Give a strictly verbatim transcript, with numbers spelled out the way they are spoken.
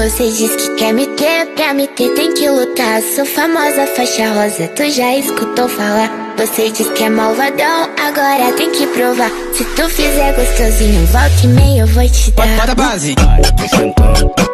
Você diz que quer me ter, pra me ter tem que lutar. Sou famosa faixa rosa, tu já escutou falar. Você diz que é malvadão, agora tem que provar. Se tu fizer gostosinho, volta e meia eu vou te dar. Bota a base.